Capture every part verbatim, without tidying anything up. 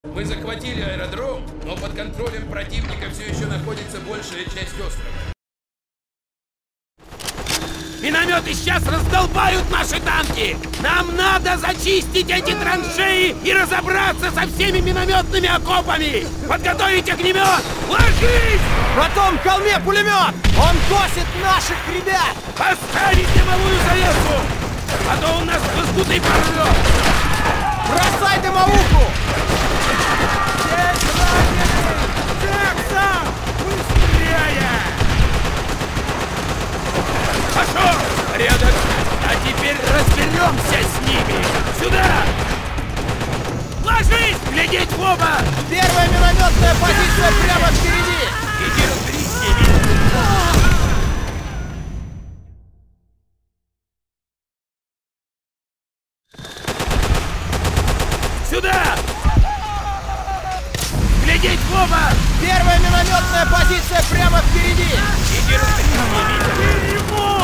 Мы захватили аэродром, но под контролем противника все еще находится большая часть острова. Минометы сейчас раздолбают наши танки! Нам надо зачистить эти траншеи и разобраться со всеми минометными окопами! Подготовить огнемет! Ложись! На том холме пулемет! Он косит наших ребят! Поставить дымовую завесу! А то у нас лоскуты порвет! Бросай дымовуху! Есть раненый! Джексон! Быстрее! Пошел! Порядок! А теперь разберемся с ними! Сюда! Ложись! Глядеть в оба! Первая минометная позиция прямо впереди! Иди разберись с ними! Сюда! Глядеть в оба! Первая минометная позиция прямо впереди! Иди разберись с ними! Его!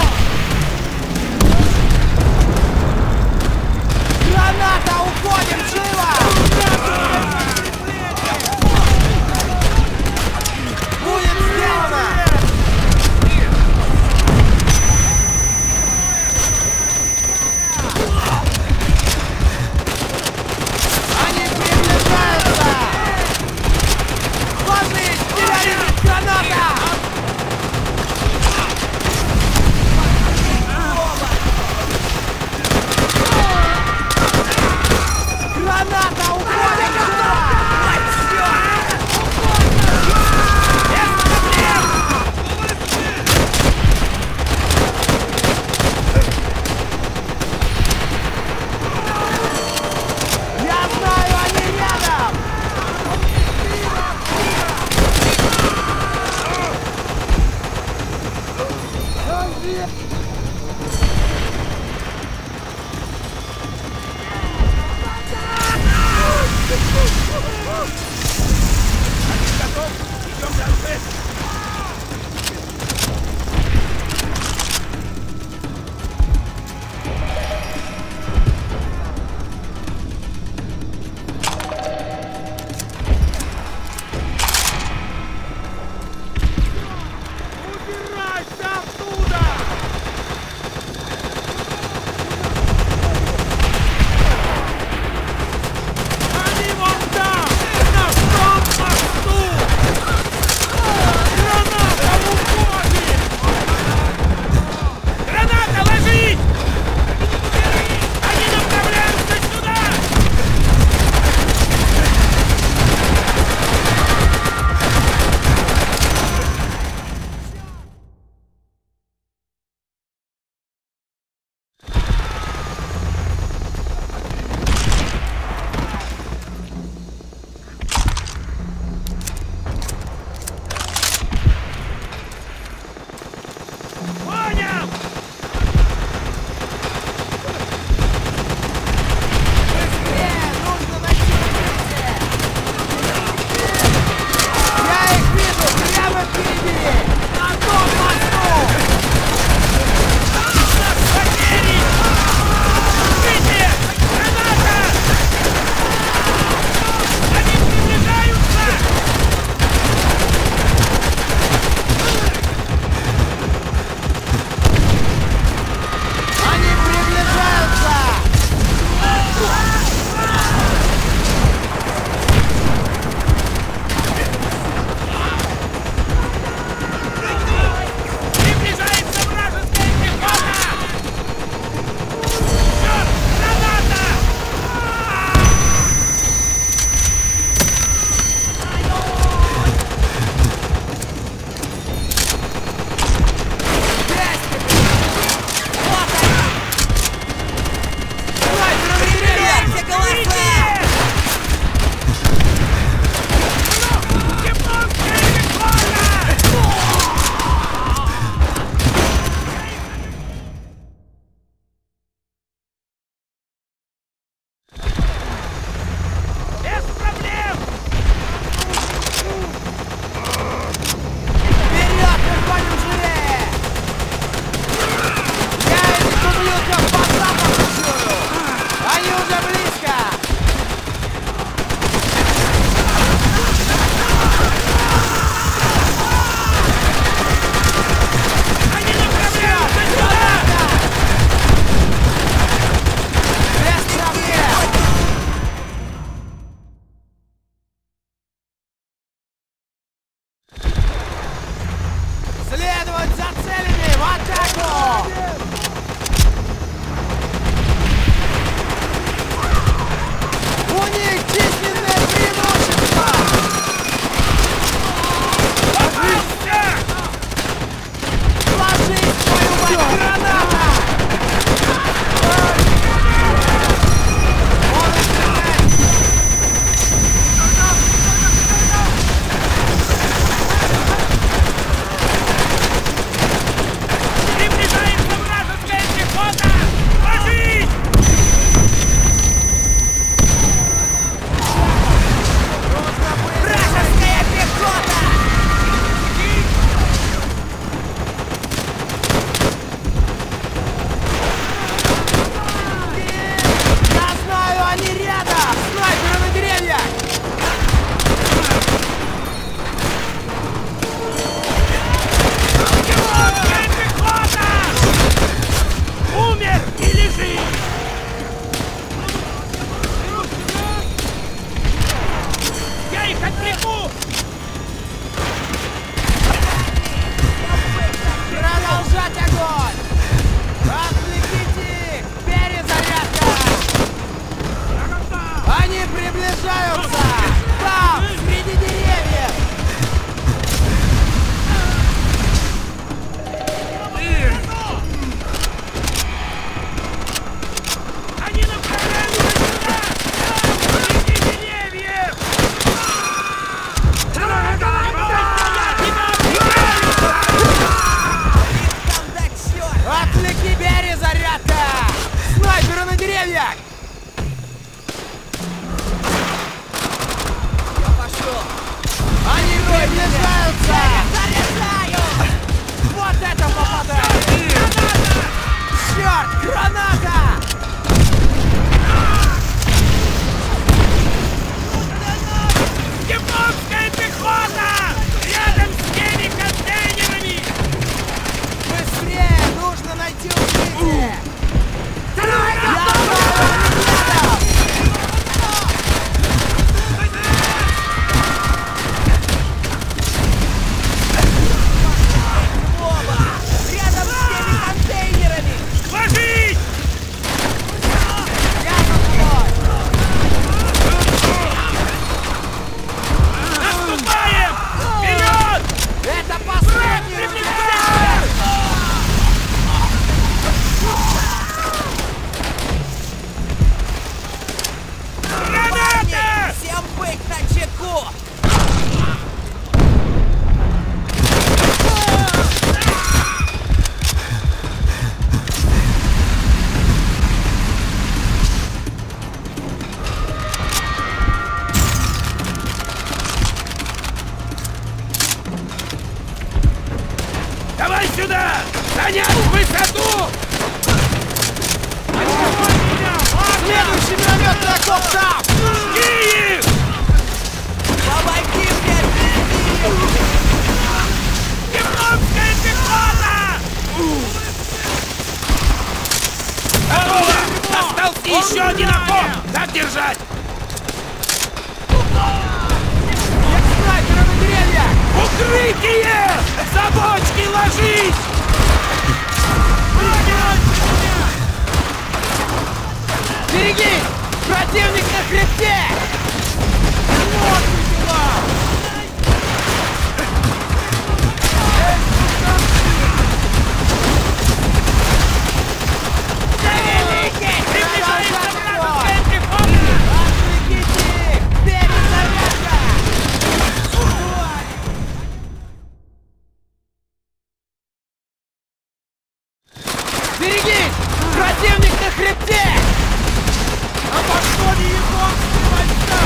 Граната! Уходим! Живо! Будет сделано! Они приближаются! Ложись! Теряем граната! Граната! Уходим! Приближаются! Заряжаю! Вот это попадает! Граната! Черт, граната! Японская пехота! Рядом с теми контейнерами! Быстрее! Нужно найти укрытие! Давай сюда! Занять высоту! Следующий минометный окоп там! Жги их! Помоги мне! Японская пехота! Готово! Остался еще один окоп! Как держать? Нет снайпера на деревьях! Укрытие! За бочки ложись! Берегись! Противник на хребте! Вот дела! Великий! Приближается вражеская Отвлеките их! Перезарядка! Берегись! Противник на хребте! На подходе японские войска!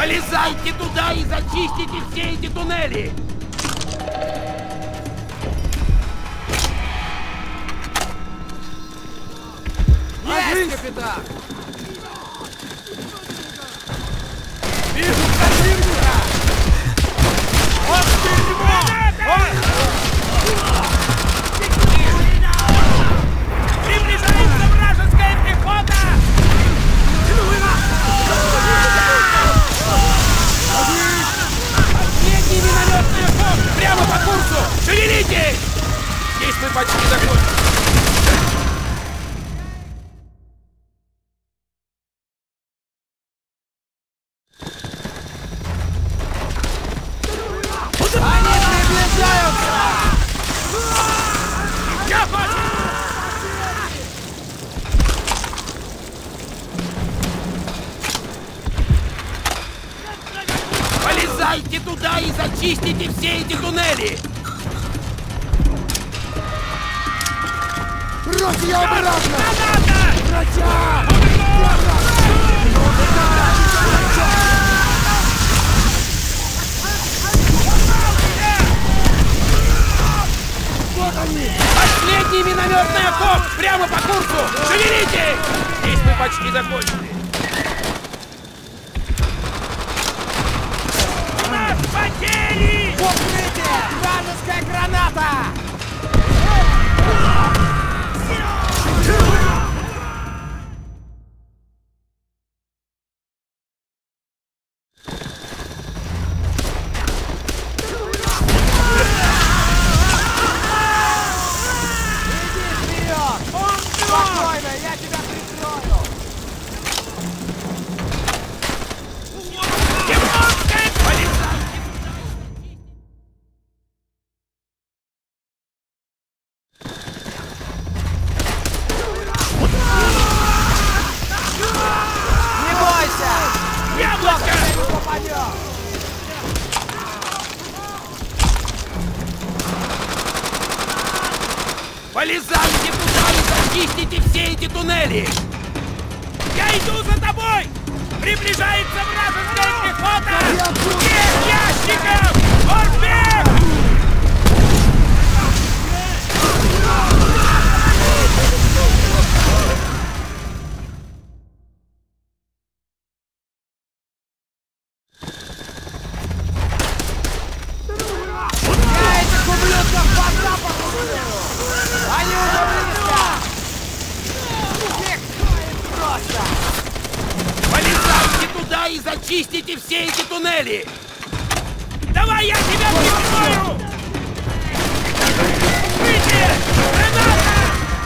Полезайте туда и зачистите все эти туннели! Есть, капитан! Вижу противника! Он дерьмо! Приближается вражеская пехота! Последний минометный окоп! Прямо по курсу! Шевелитесь! Здесь мы почти закончили. Они приближаются! Я хочу! Полезайте туда и зачистите все эти туннели! Брось ее обратно! Граната! Братья! Вот они! Последний минометный окоп! Прямо по курсу! Шевелитесь! Здесь мы почти закончили. У нас потери! В укрытие! Вражеская граната! Спокойно, я тебя прикрою! Японская полиция! Не бойся! Яблочко! Не попадет! Полезайте туда и зачистите все эти туннели! Я иду за тобой! Приближается вражеская пехота! Без ящиков! Орбек! Я этих ублюдков по запаху вижу! Они уже близко! Их просто! Полезайте туда и зачистите все эти туннели! Давай я тебя прикрою! Выйди! Граната!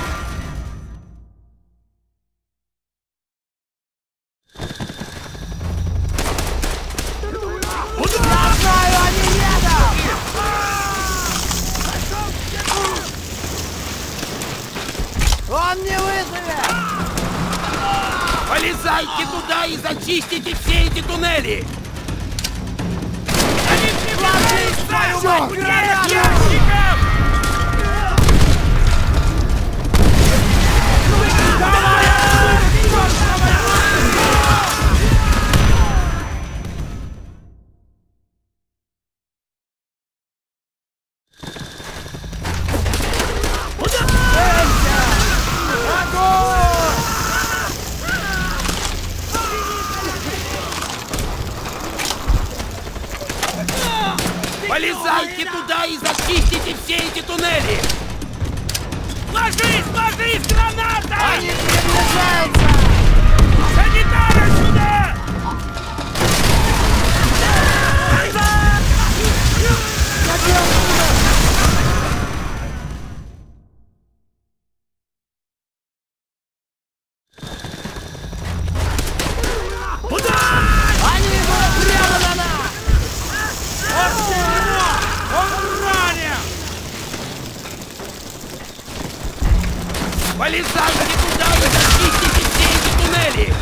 Я знаю, они рядом! Он не выживет! Полезайте туда и зачистите все эти туннели! Они приближаются! Всё, Без граната! ящиков! Полезайте туда и зачистите все эти туннели! Ложись, ложись, граната! Они приближаются! Санитара сюда! Они идут прямо на нас! Он ранен! Полезайте туда и зачистите все эти туннели!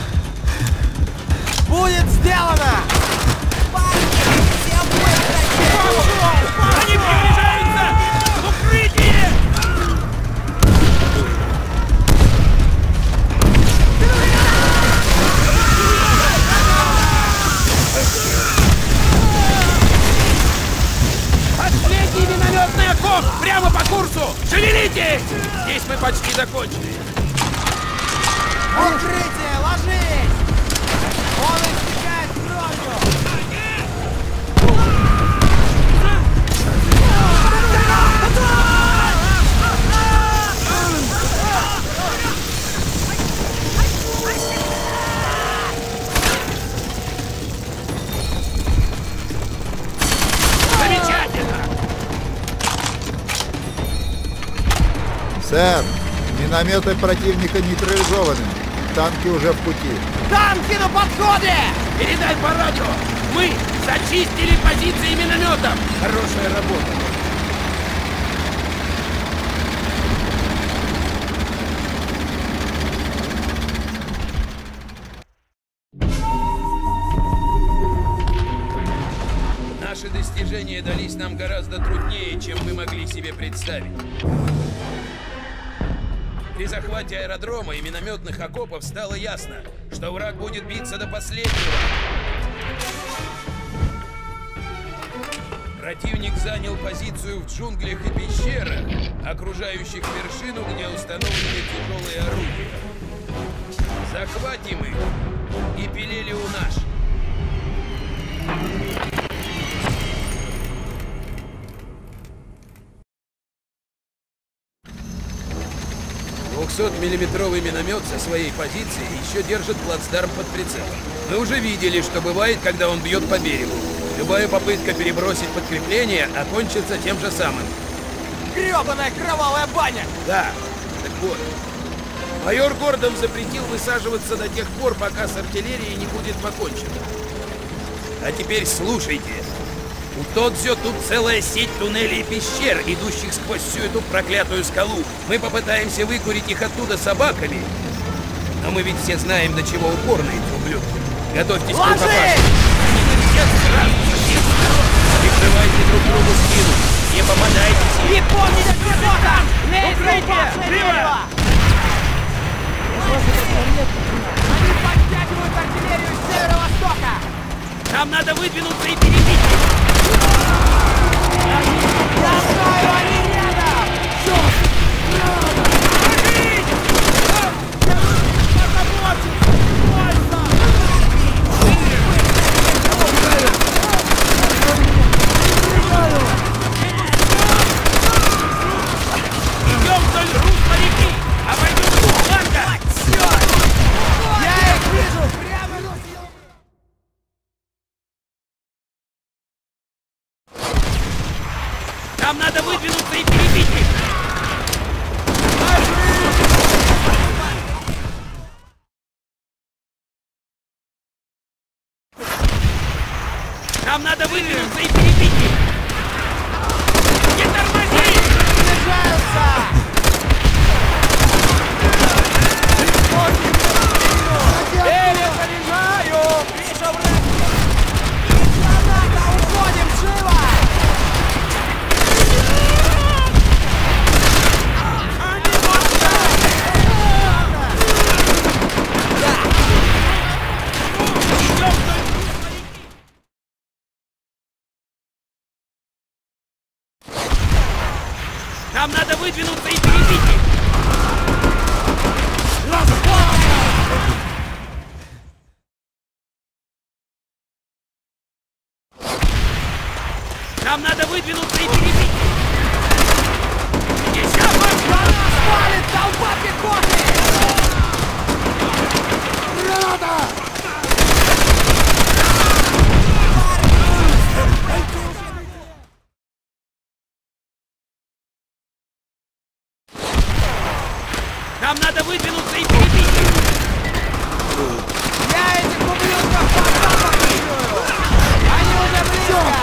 Будет сделано! Они приближаются! В укрытие! Держитесь! Здесь мы почти закончили. Укрытие, ложись! Он истекает кровью! Замечательно! Сэр, минометы противника нейтрализованы. Танки уже в пути. Танки на подходе! Передай по радио! Мы зачистили позиции минометом! Хорошая работа! Наши достижения дались нам гораздо труднее, чем мы могли себе представить. При захвате аэродрома и минометных окопов стало ясно, что враг будет биться до последнего. Противник занял позицию в джунглях и пещерах, окружающих вершину, где установлены тяжелые орудия. Захватим их и пилили у наш. двухсотмиллиметровый миномет со своей позиции еще держит плацдарм под прицелом. Мы уже видели, что бывает, когда он бьет по берегу. Любая попытка перебросить подкрепление окончится тем же самым. Грёбаная кровавая баня! Да, так вот. Майор Гордон запретил высаживаться до тех пор, пока с артиллерией не будет покончено. А теперь слушайте. У Тодзё тут целая сеть туннелей и пещер, идущих сквозь всю эту проклятую скалу. Мы попытаемся выкурить их оттуда собаками. Но мы ведь все знаем, до чего упорны эти ублюдки. Готовьтесь к рукопашке. Они налетят сразу со всех сторон. Прикрывайте друг другу спину. Не попадайтесь. Не помните, кто там! Укрытие! Живо! Они подтягивают артиллерию с северо-востока! Нам надо выдвинуться и перебить их! Я знаю, они рядом! Идем вдоль русла реки! Обойдем с фланга! Я их вижу! Прямо на Нам надо выдвинуться и перебить их! Нам надо выдвинуться и перебить их! Не тормози! приближаются! Перезаряжаю! Вижу враг! Граната! Уходим! Живо! Нам надо выдвинуться и перебить их! Нам надо выдвинуться и перебить их! Еще Спалит толпа пехоты! Граната! Нам надо выдвинуться и перебить их! Я этих ублюдков по запаху чую! Они уже близко!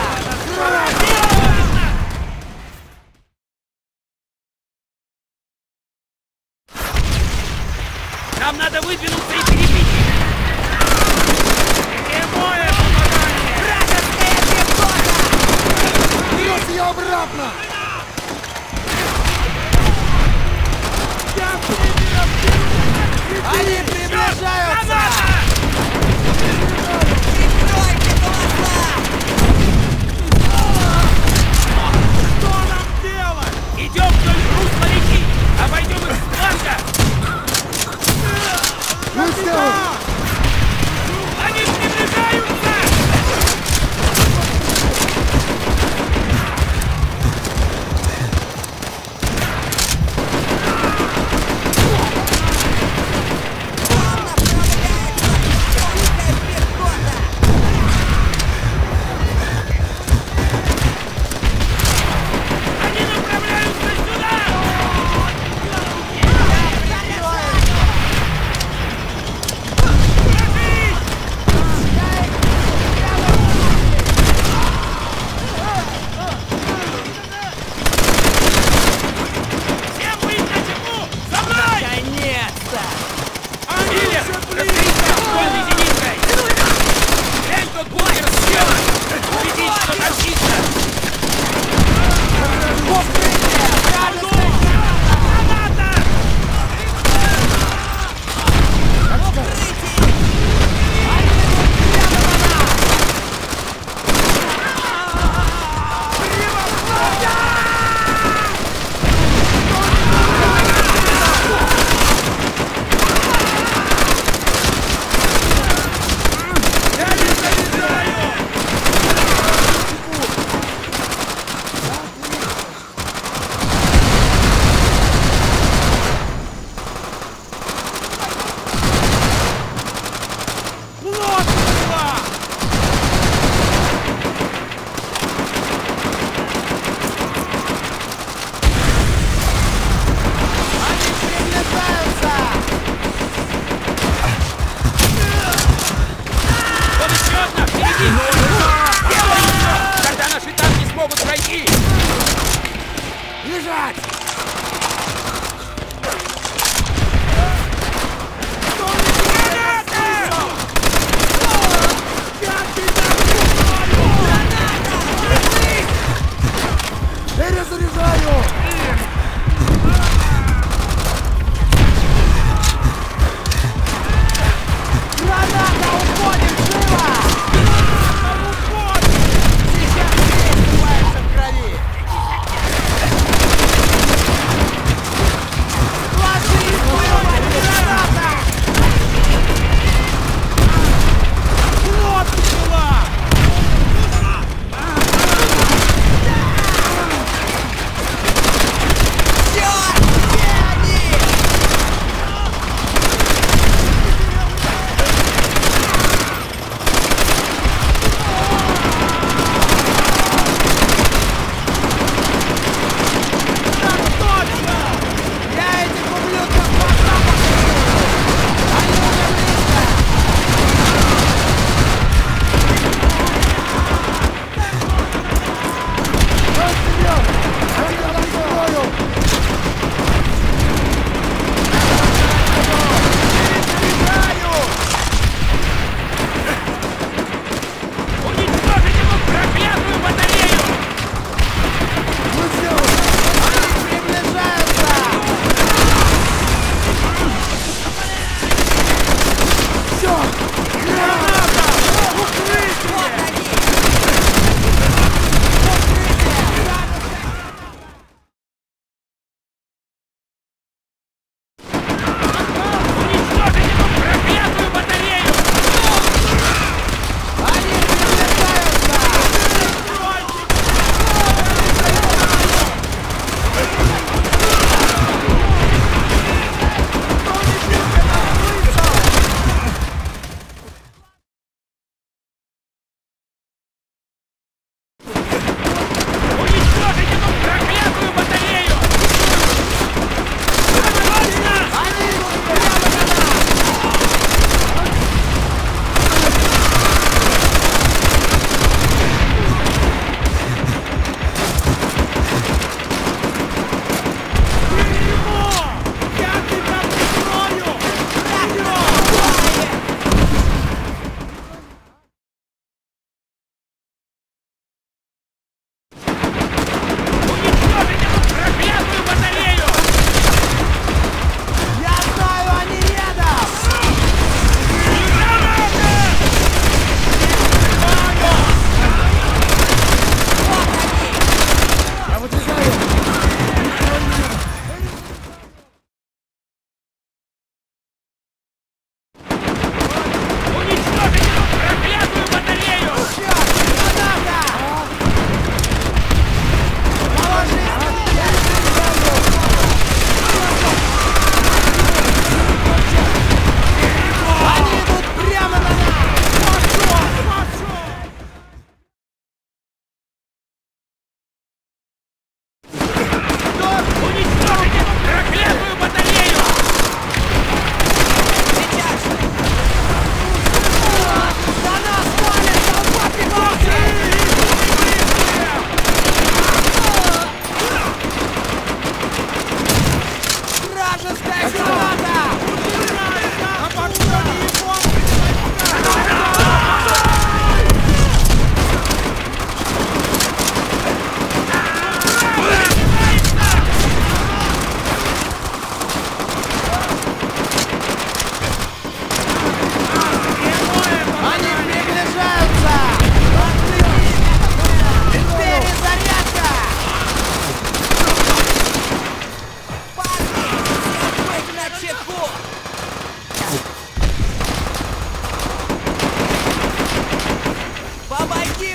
Нам надо выдвинуться и перебить их!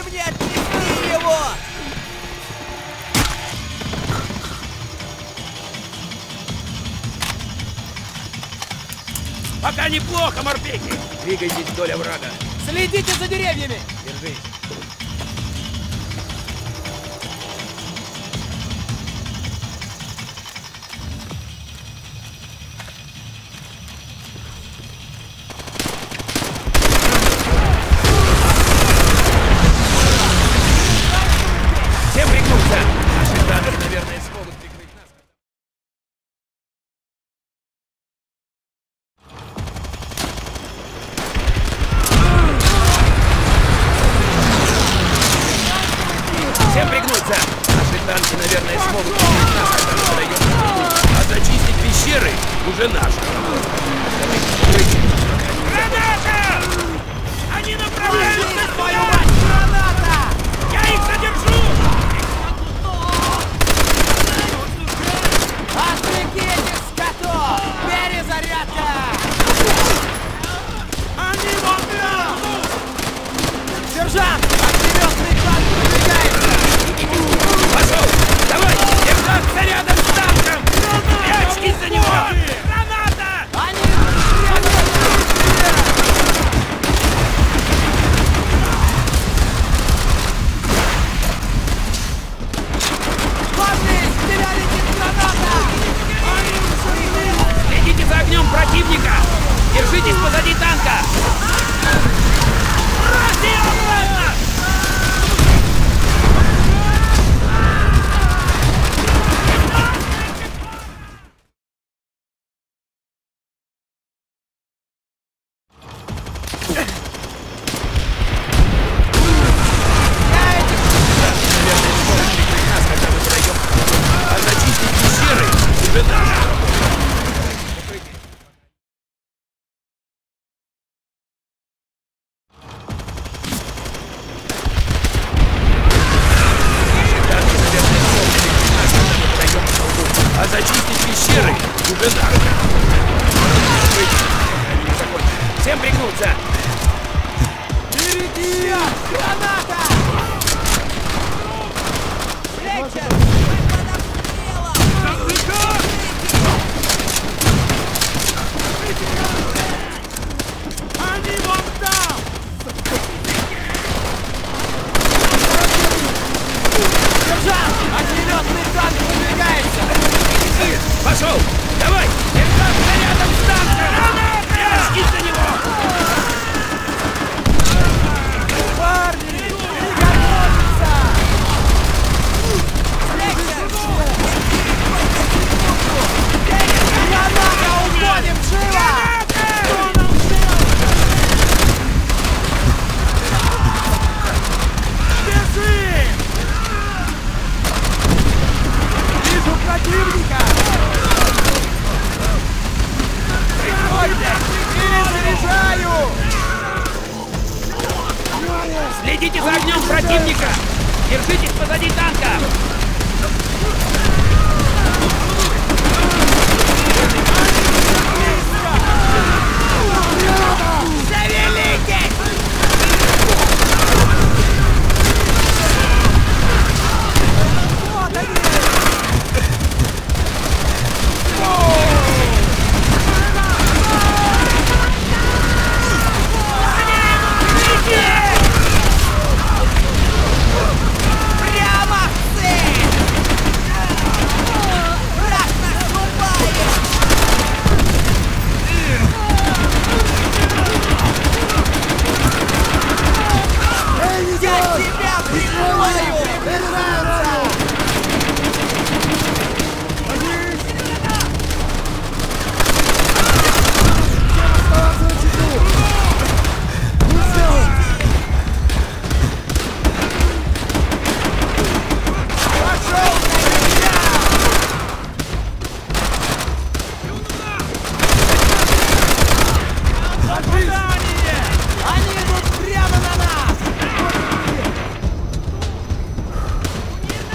мне отнести его! Пока неплохо, морпехи! Двигайтесь вдоль оврага. Следите за деревьями! Держись. Всем пригнуться! Наши танки, наверное, смогут прикрыть нас. Всем пригнуться! Наши танки, наверное, смогут прикрыть нас, когда мы подойдем. А зачистить пещеры уже наша работа. Граната! Они направляются сюда! Граната! Я их задержу! Отвлеките, скотов! Перезарядка! Они вон там! Сержант! Огнеметный танк продвигается! Пошел! Давай! Держаться рядом с танком! Прячьтесь за него! Граната! Они прямо Парни, тебя летит граната! Следите за огнем противника! Держитесь позади танка! Бросьте обратно! А зачистить пещеры уже наша работа. А зачистить пещеры уже наша. Всем пригнуться! Впереди! Граната! Флетчер! Они вон там! Сержант! Огнеметный танк продвигается! Пошел! Давай! Держаться рядом с танком! Прячьтесь за него! Парни! Приготовиться! Флетчер! Граната! Уходим! Живо! Бежи! Вижу противника! Перезаряжаю! Следите за огнем противника! Держитесь позади танка! Завеликий! Вот они! Прямо в цель! Враг наступает! Я тебя прикрываю! Прикрываться! Пошел на меня! Ожидание! Они идут прямо на нас!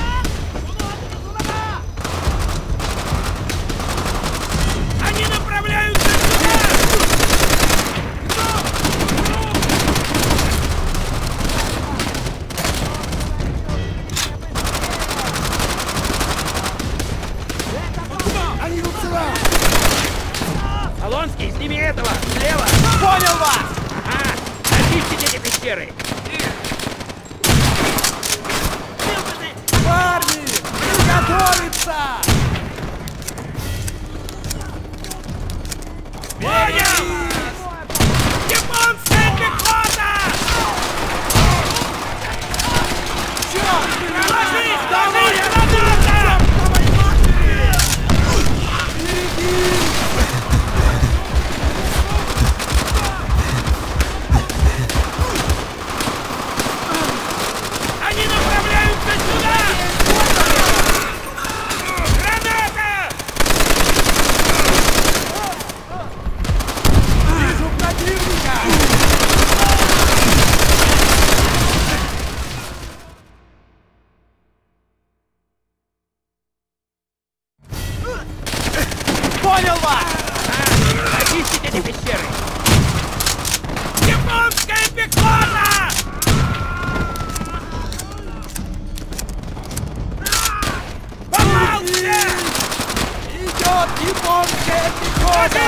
Граната!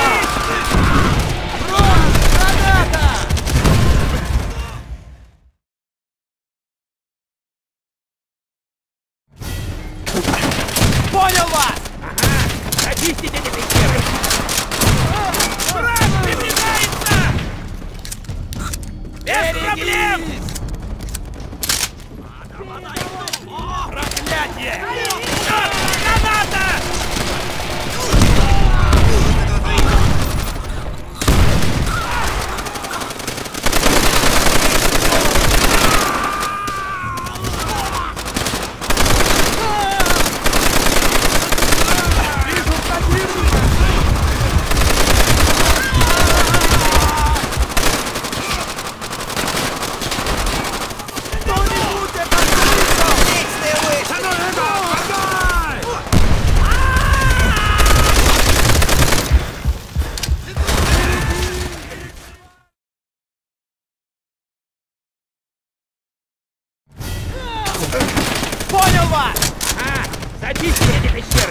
Рон, граната! Понял вас! Ага! Очистить эти пещеры! Враг приближается! Без проблем! Проклятие! Черт! Граната! Понял вас! Ага! Зачистить эти пещеры!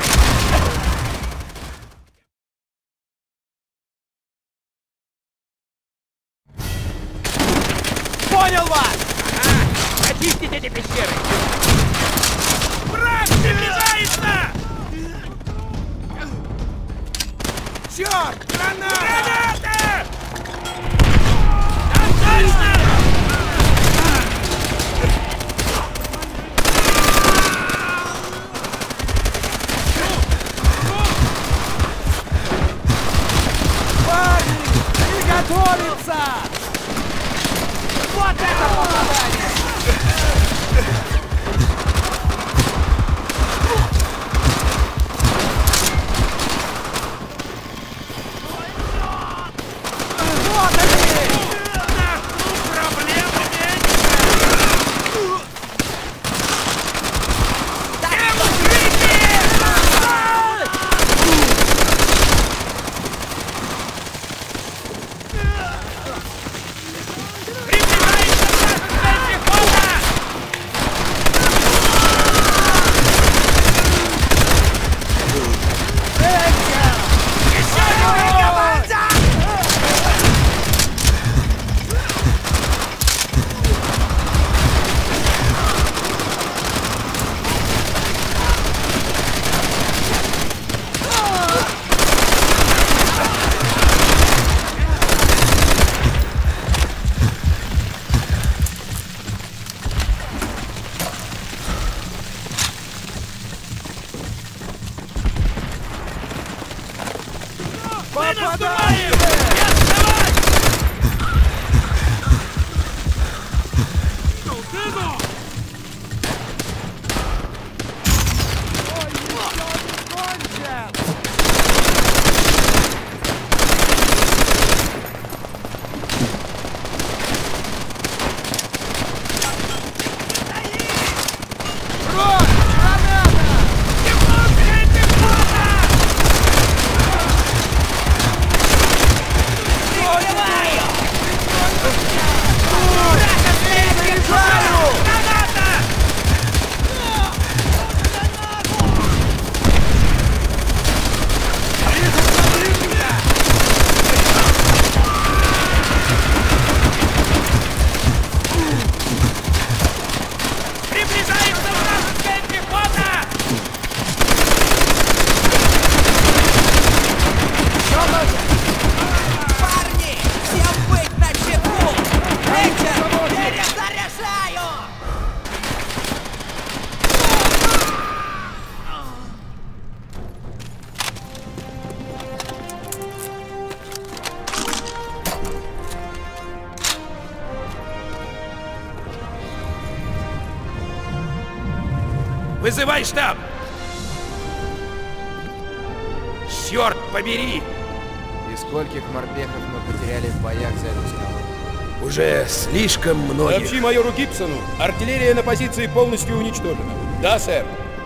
Понял вас! Ага! Зачистить эти пещеры! Враг приближается! Черт! Граната! Граната! Там точно! Парни! Приготовиться! Вот это попадание! Вот они! Проблемы меньше! Всем укрытие! Приближается вражеская пехота! Еще один команда! Мы наступаем! Не отставать! Рон! Граната! Японская пехота! Заряжаю! Граната! Приближается вражеская пехота! Парни, всем быть начеку! Рейнджер, перезаряжаю! Вызывай штаб! Черт побери! И скольких морпехов мы потеряли в боях за эту скалу? Уже слишком многих. Сообщи майору Гибсону. Артиллерия на позиции полностью уничтожена. Да, сэр.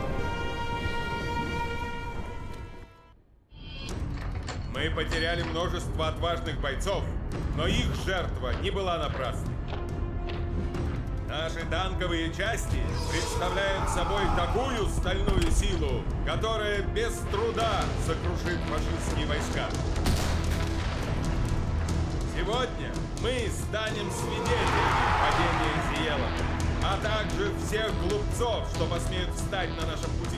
Мы потеряли множество отважных бойцов, но их жертва не была напрасной. Наши танковые части представляют собой такую стальную силу, которая без труда сокрушит фашистские войска. Сегодня мы станем свидетелями падения Зиела, а также всех глупцов, что посмеют встать на нашем пути.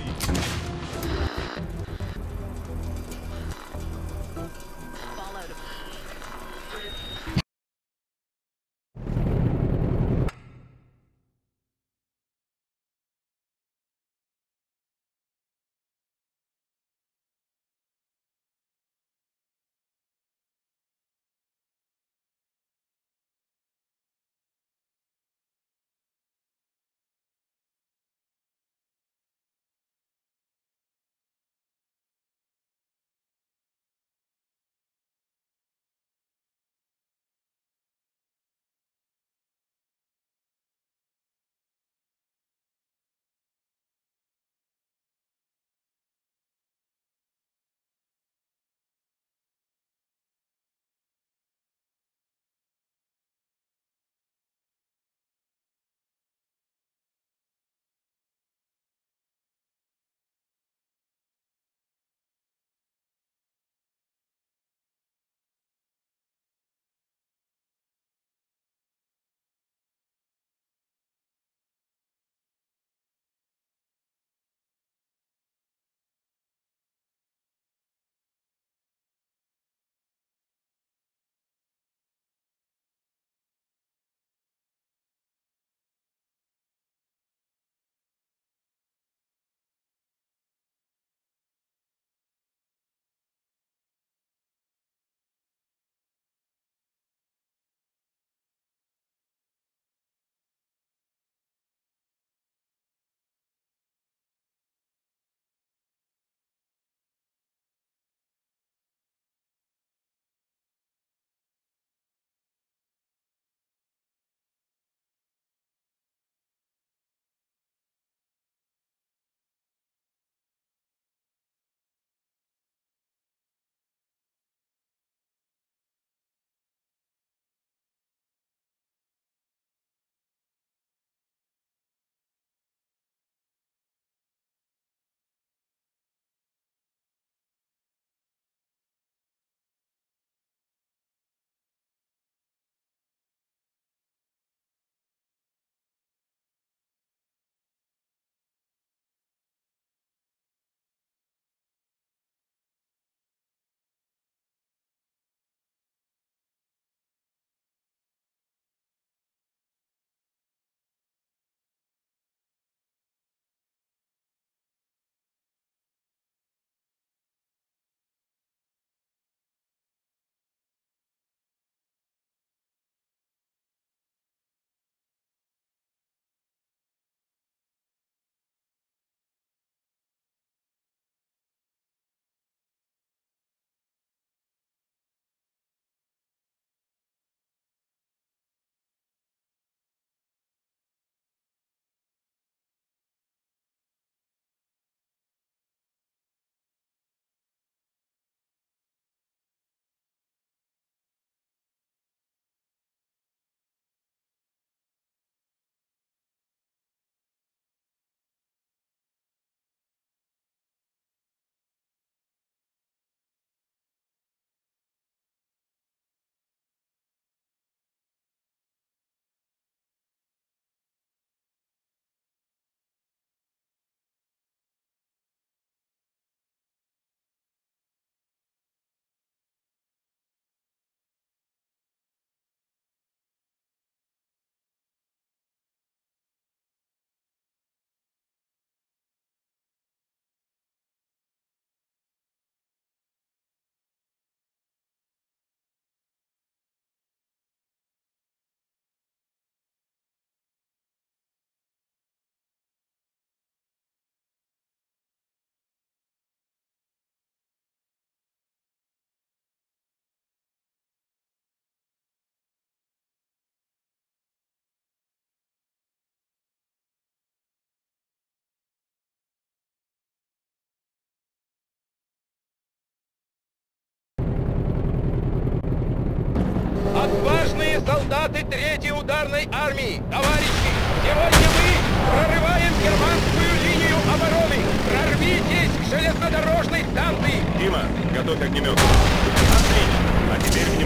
Отважные солдаты третьей ударной армии! Товарищи, сегодня мы прорываем германскую линию обороны! Прорвитесь к железнодорожной станции! Дима, готовь огнемет. Отлично! А теперь внимание!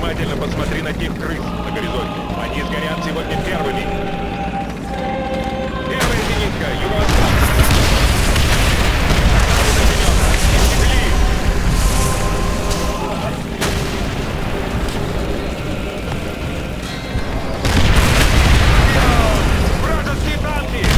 Внимательно посмотри на тех крыс на горизонте. Они сгорят сегодня первыми. Первая зенитка, юго-восток. Вражеские танки!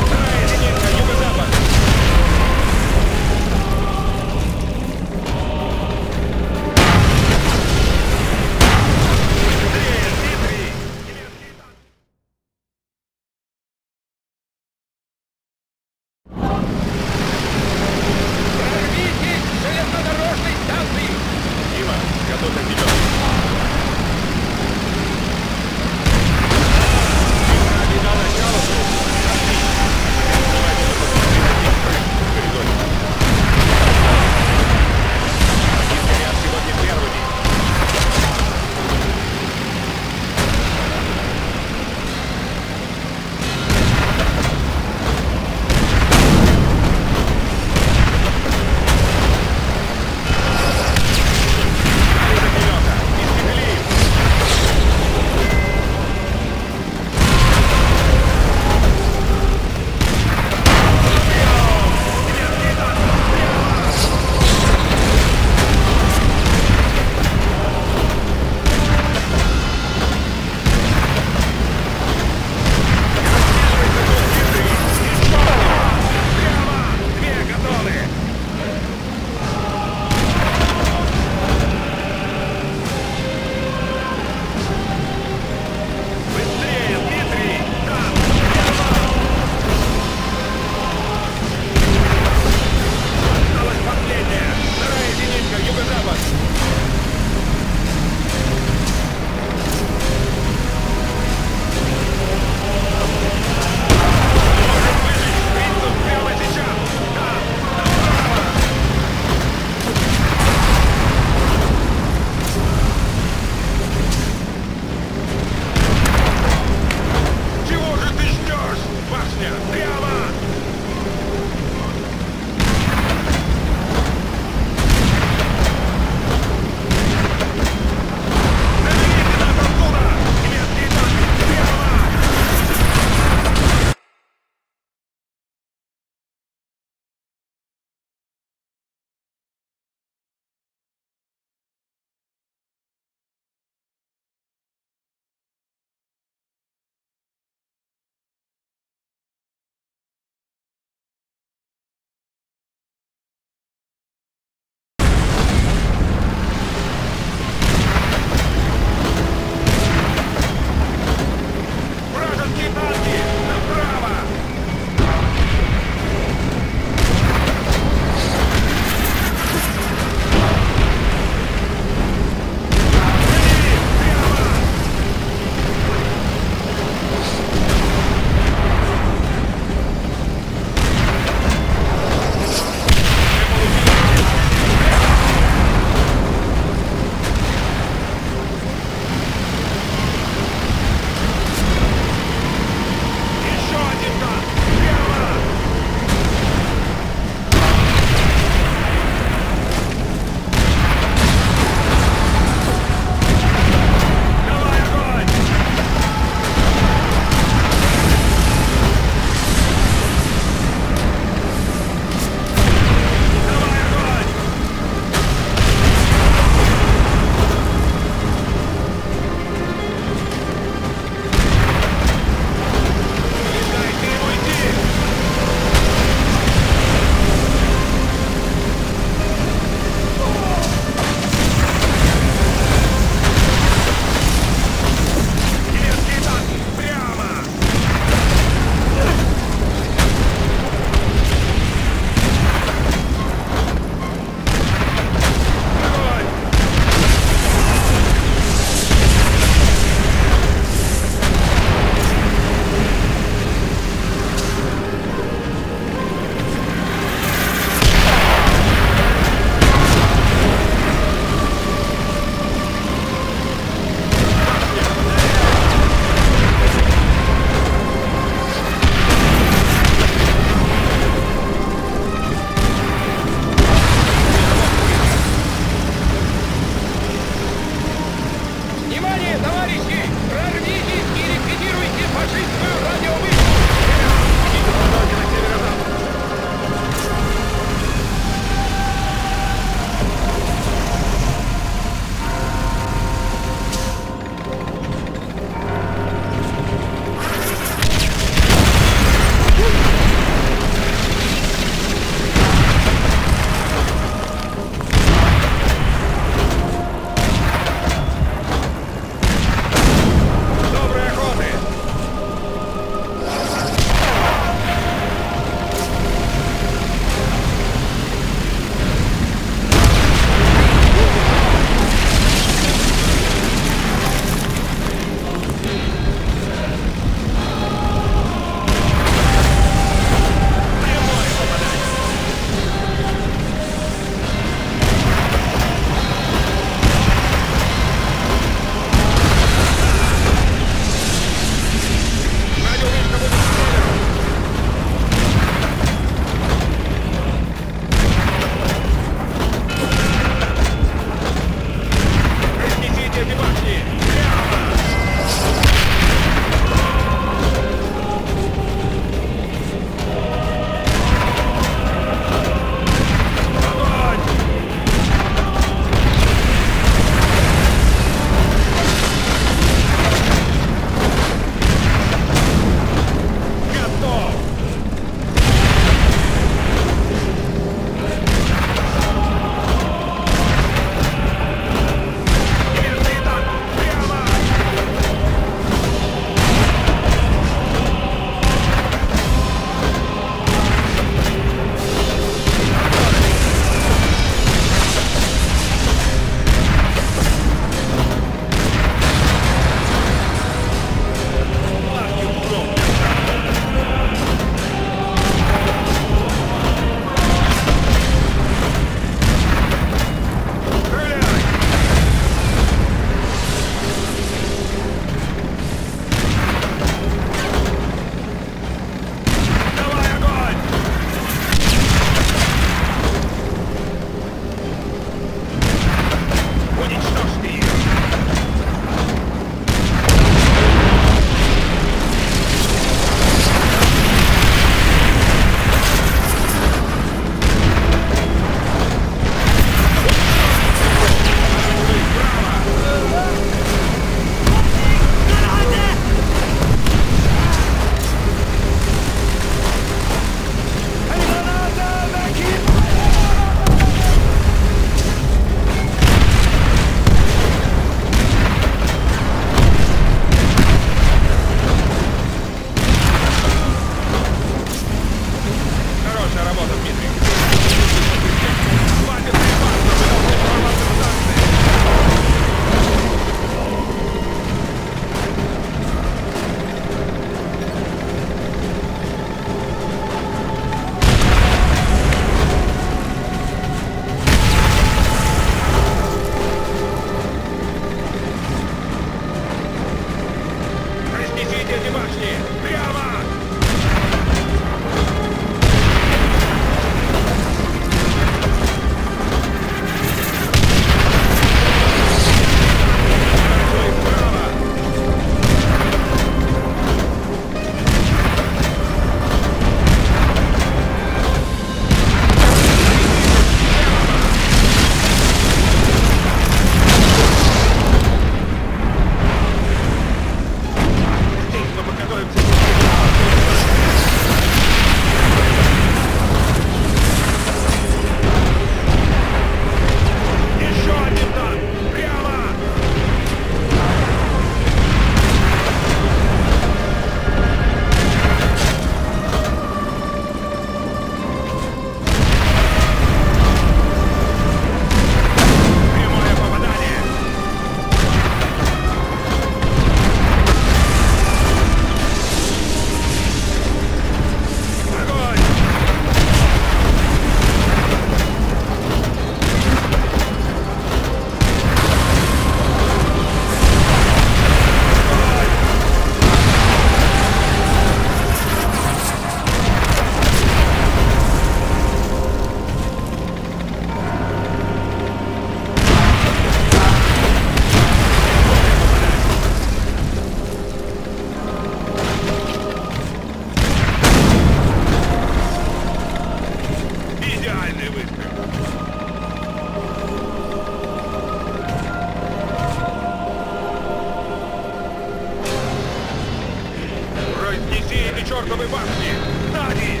башни! Нами!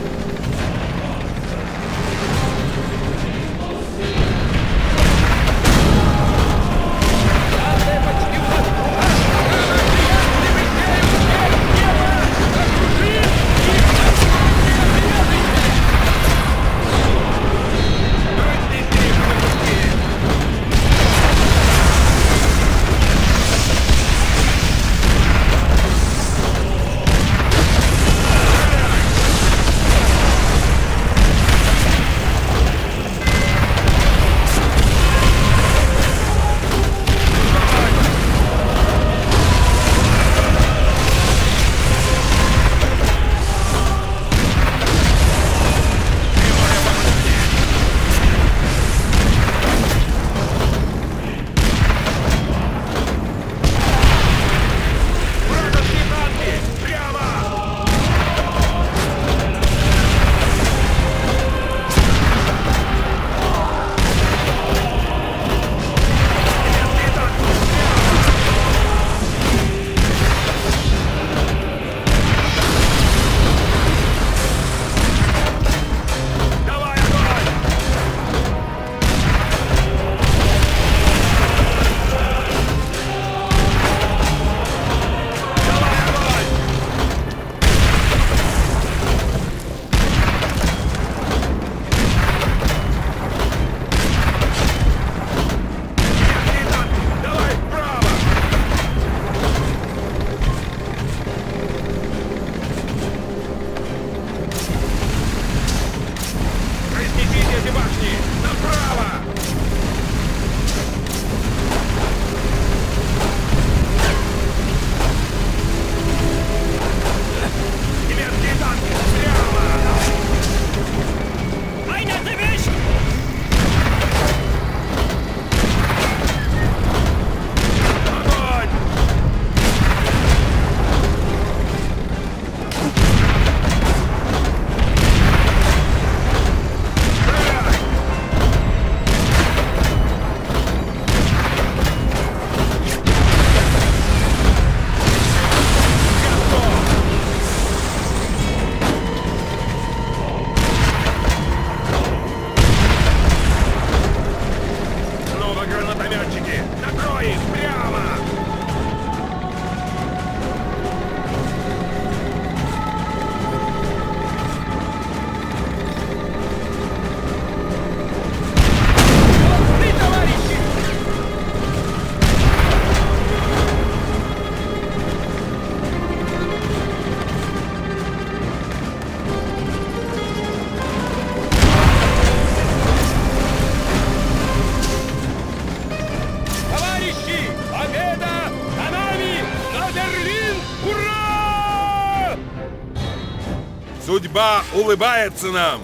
Судьба улыбается нам.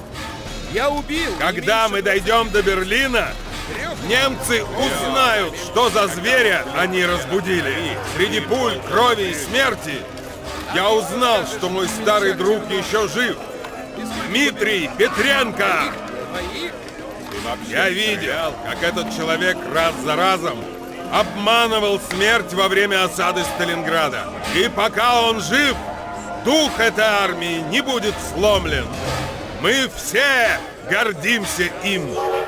Я убил. Когда мы дойдем до Берлина, немцы узнают, что за зверя они разбудили. Среди пуль, крови и смерти я узнал, что мой старый друг еще жив. Дмитрий Петренко. Я видел, как этот человек раз за разом обманывал смерть во время осады Сталинграда. И пока он жив, дух этой армии не будет сломлен. Мы все гордимся им.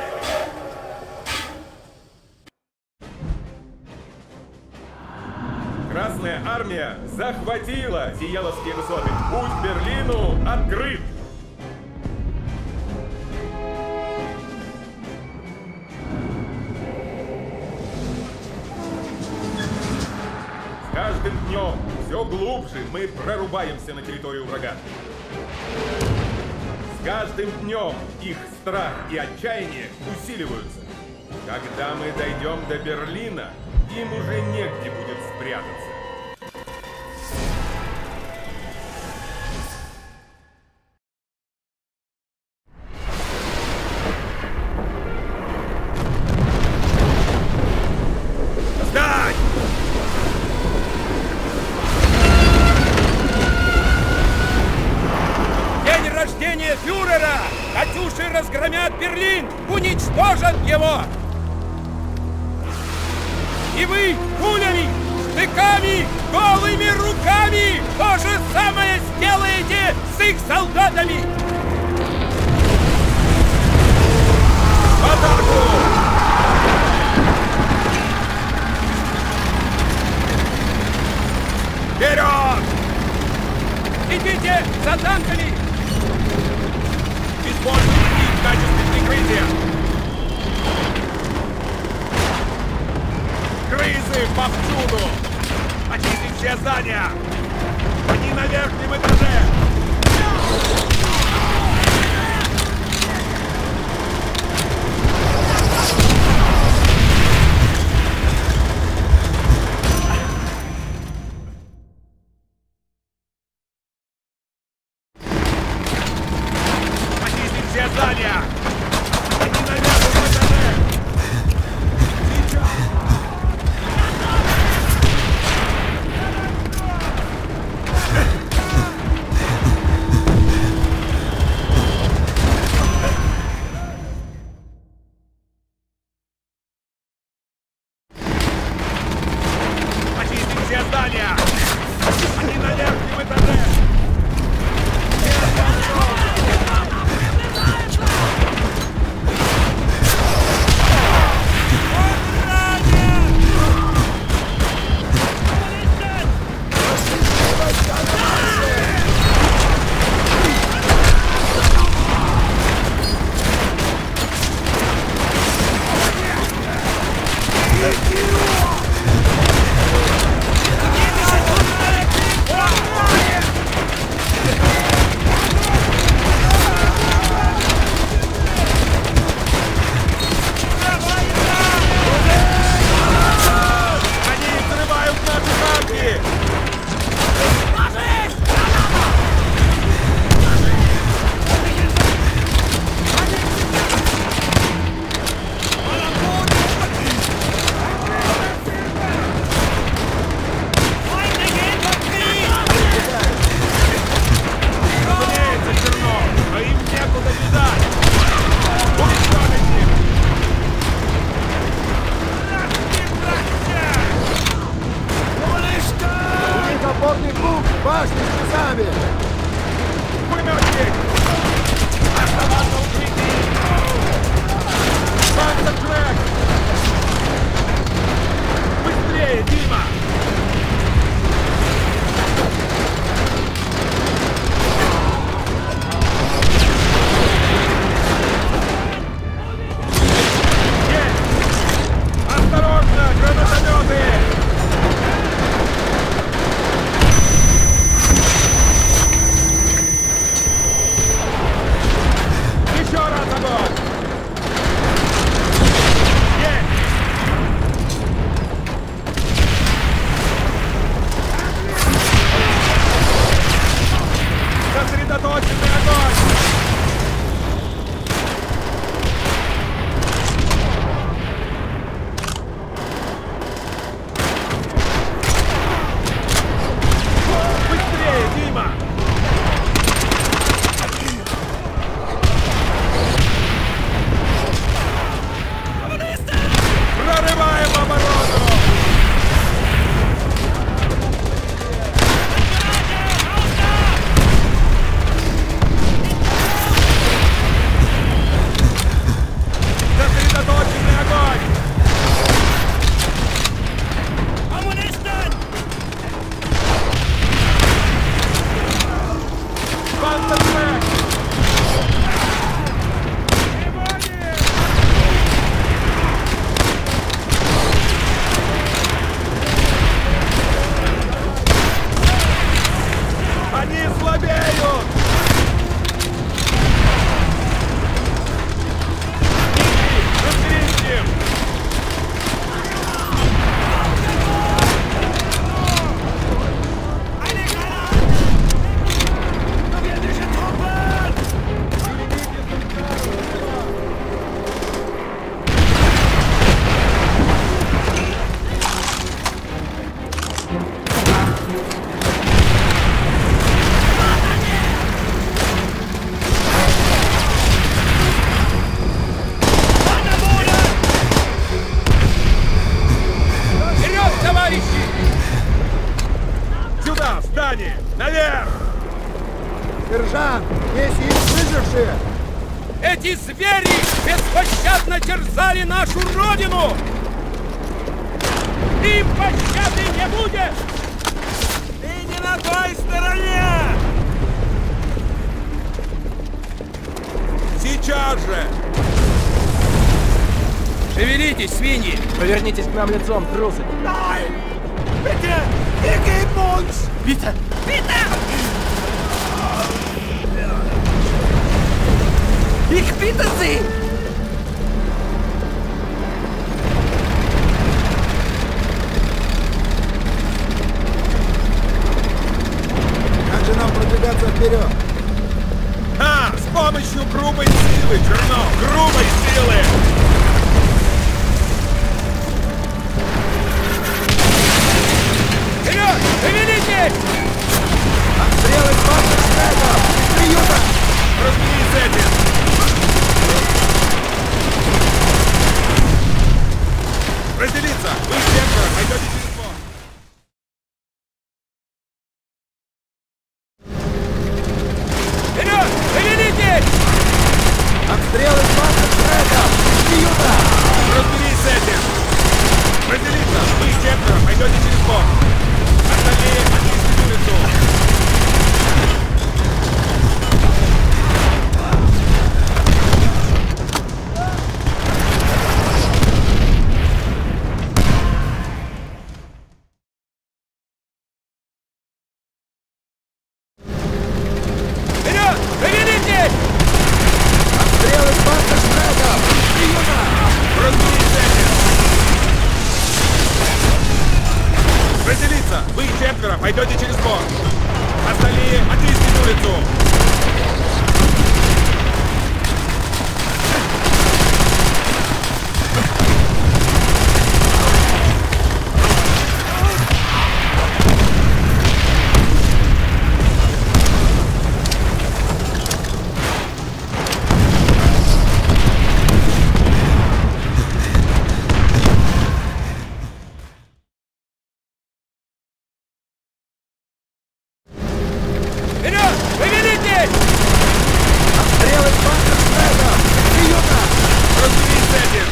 Красная армия захватила Зиеловские высоты. Путь к Берлину открыт. С каждым днем все глубже мы прорубаемся на территорию врага. С каждым днем их страх и отчаяние усиливаются. Когда мы дойдем до Берлина, им уже негде будет спрятаться. Встать! День рождения фюрера! Катюши разгромят Берлин! Уничтожат его! И вы пулями штыками, голыми руками! То же самое сделаете с их солдатами! В атаку! Вперед! Идите за танками! Используйте их в качестве прикрытия! Крысы повсюду! Очистить все здания! Они на верхнем этаже! Очистить все здания! Они на верхнем этаже! Сейчас! Очистить все здания! Они на верхнем этаже! Они взрывают наши танки! Разумеется, Чернов, но им некуда бежать! Уничтожить их! У них опорный пункт, башни с часами! Пулеметчик! Оставаться в укрытии! Панцертрек! Быстрее, Дима! Есть! Осторожно, гранатометы! Еще раз огонь! Есть! Сосредоточенный огонь! Быстрее, Дима! Прорываем оборону! Здесь есть выжившие! Эти звери беспощадно терзали нашу родину! Им пощады не будет! Ты не на той стороне! Сейчас же! Шевелитесь, свиньи! Повернитесь к нам лицом, трусы! Bitte! Wir geben uns! Bitte! Ich bitte Sie! Как же нам продвигаться вперед? А, с помощью грубой силы, Чернов! Грубой силы! Вперед! Шевелитесь! Обстрелы с ваших шагов! Приюта! Разберись с этим! Разделиться! Вы с сектором пойдете через мост! Вперед! Шевелитесь! Обстрелы с ваших шагов! Приюта! Разберись с этим! Разделиться! Вы с сектором пойдете через мост! Остальные очистите улицу! Вперед! Шевелитесь! Обстрелы с ваших шагов! Приюта! Разберись с этим! Разделиться! Вы четверо пойдете через мост! Остальные очистите улицу! Вперед! Шевелитесь! Обстрелы с ваших шагов! Приюта! Разберись с этим!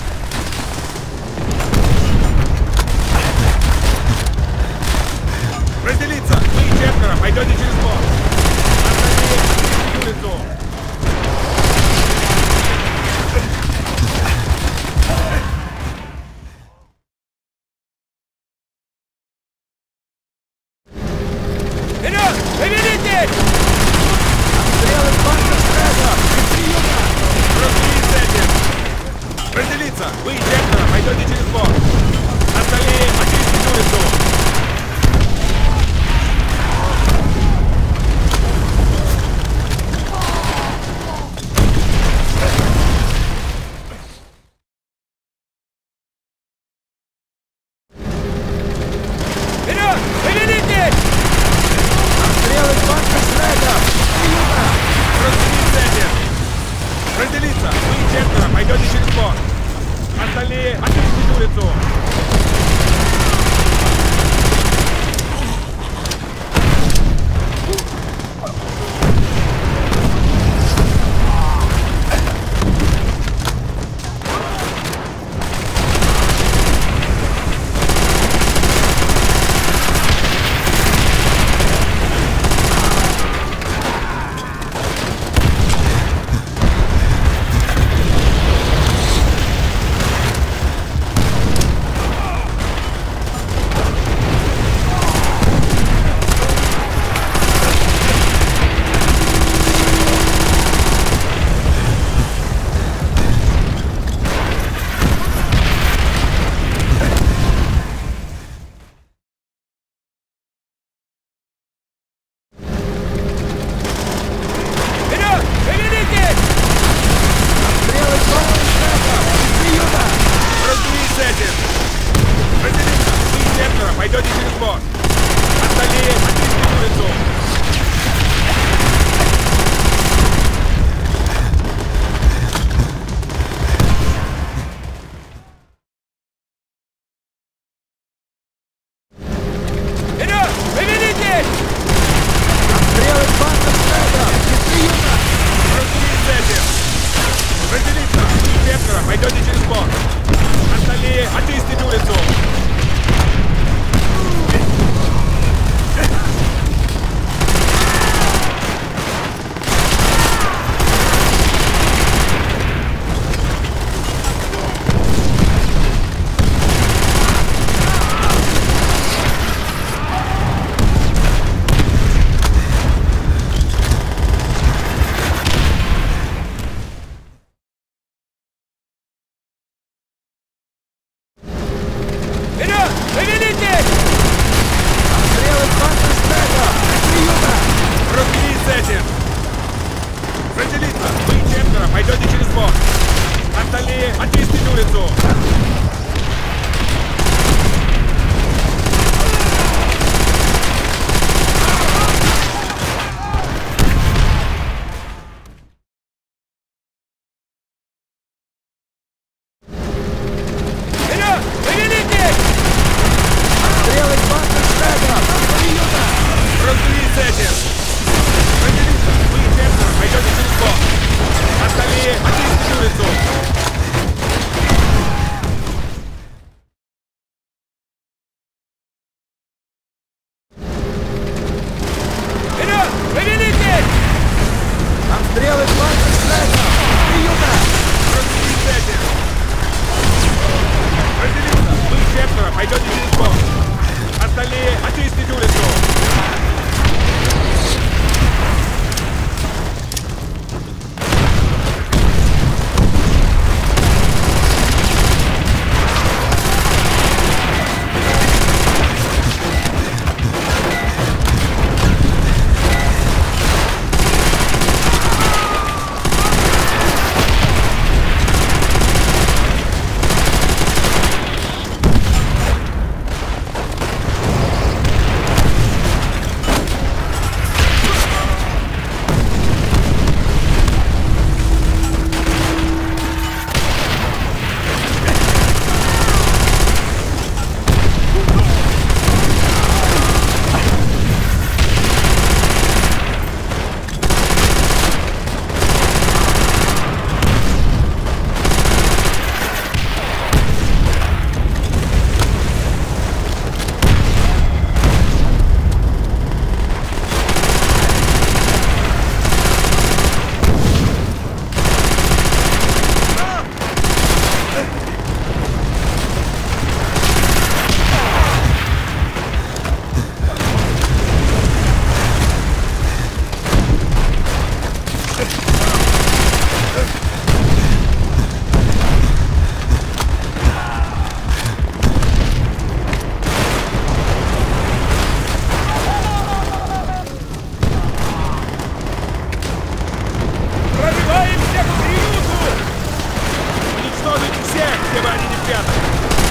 Разделиться! Вы четверо пойдете через мост! Остальные очистите улицу! Вперед! Шевелитесь! Обстрелы с ваших шагов! Приюта! Разберись с этим! Разделиться! Вы четверо пойдете через мост! Остальные очистите улицу! Вперед! Шевелитесь! Обстрелы с ваших шагов! Приюта! Разберись с этим! Разделиться! Вы четверо пойдете через мост! Остальные очистите улицу! Пробиваем всех в приюту! Уничтожить всех, где бы они не спрятались!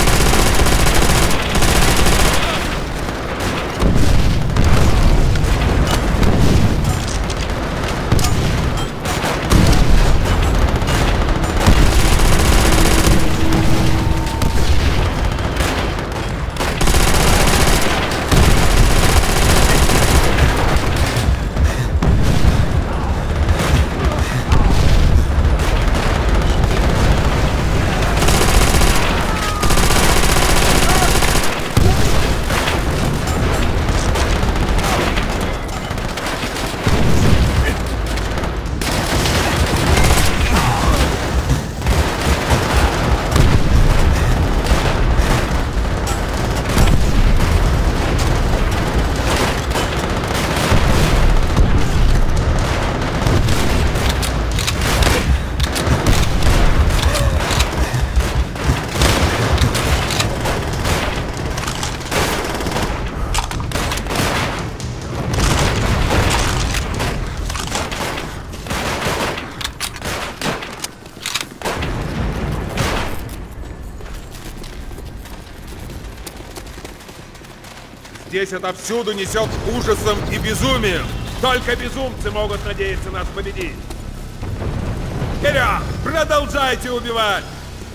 Здесь отовсюду несет ужасом и безумием. Только безумцы могут надеяться нас победить. Вперед! Продолжайте убивать!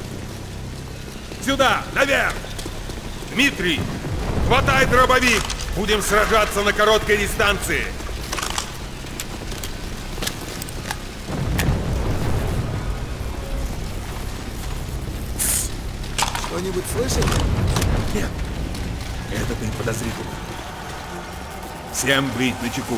Сюда! Наверх! Дмитрий! Хватай дробовик! Будем сражаться на короткой дистанции! Что-нибудь слышали? Нет. Это не подозрительно. Всем быть начеку.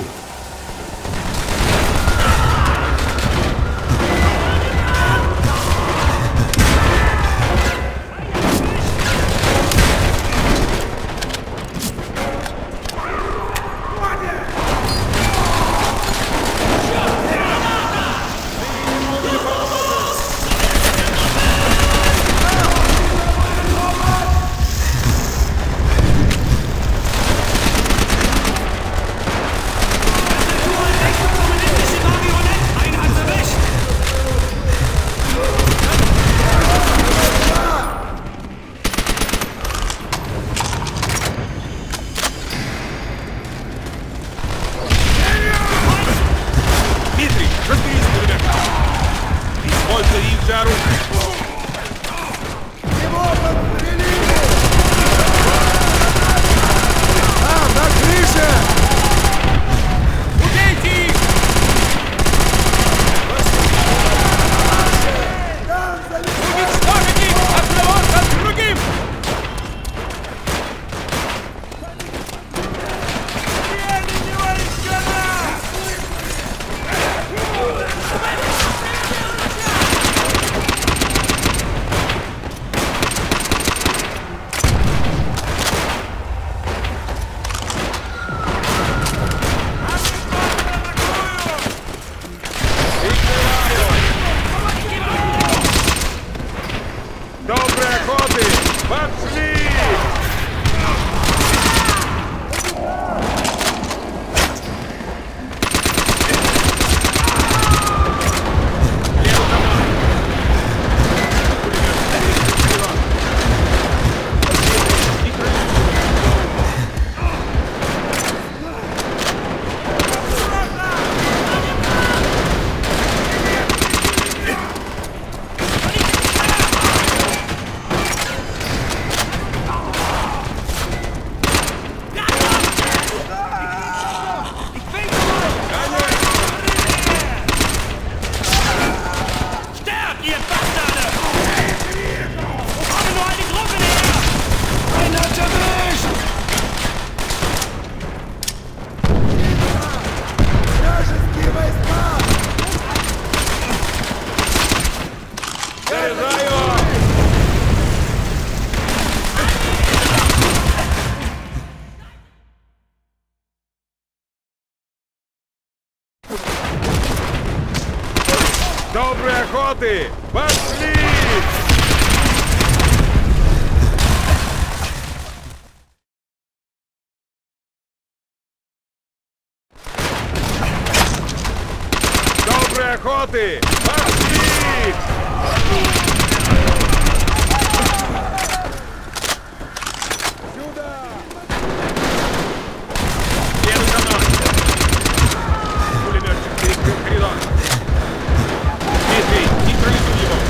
Доброй охоты! Пошли! Доброй охоты! Пошли! Сюда! Следуй за мной! Пулеметчик перекрыл коридор! Дмитрий, нейтрализуй его!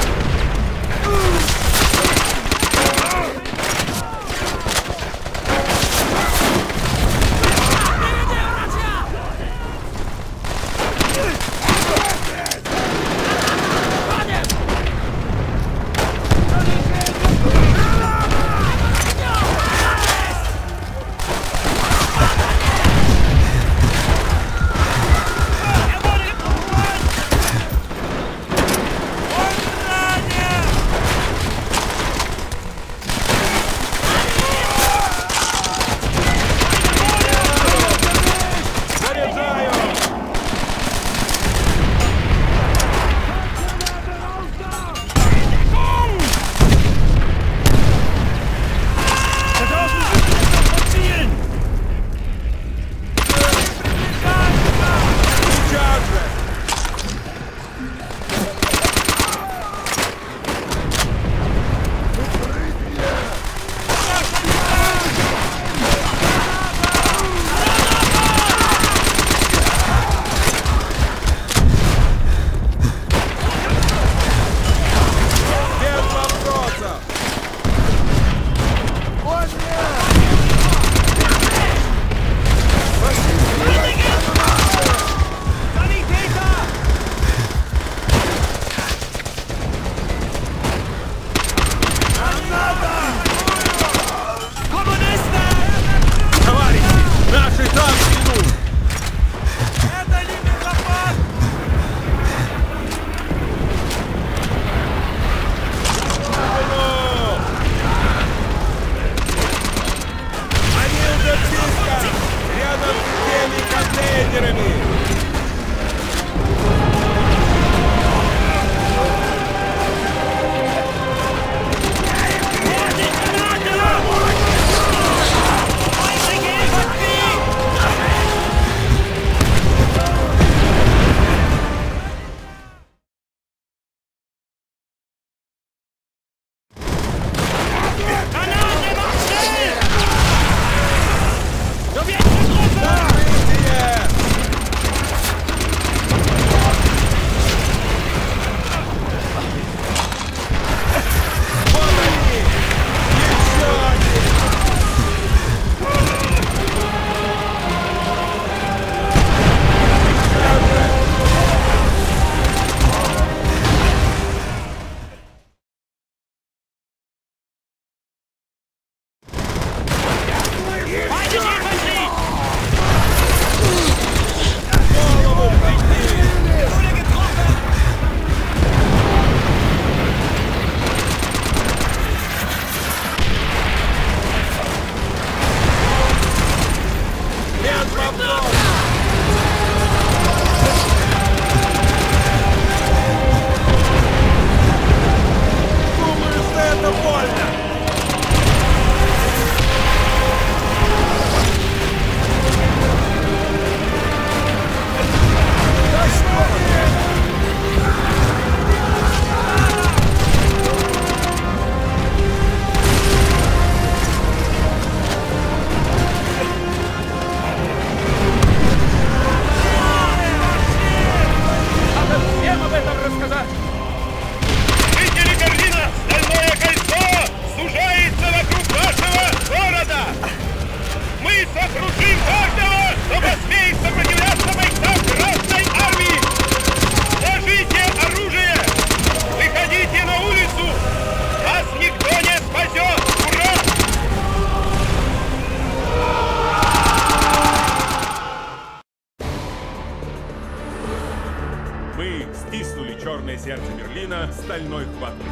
черное сердце Берлина стальной хваткой.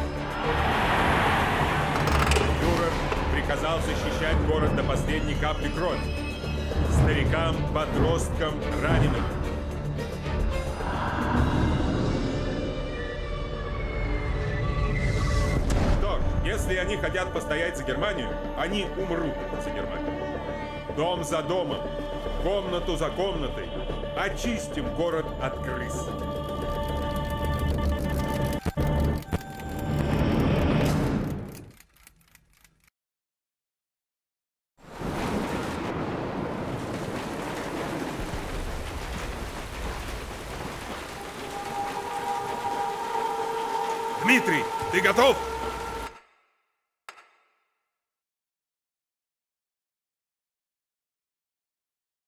Фюрер приказал защищать город до последней капли крови. Старикам, подросткам, раненым. Если они хотят постоять за Германию, они умрут за Германию. Дом за домом, комнату за комнатой очистим город от крыс. Дмитрий, ты готов?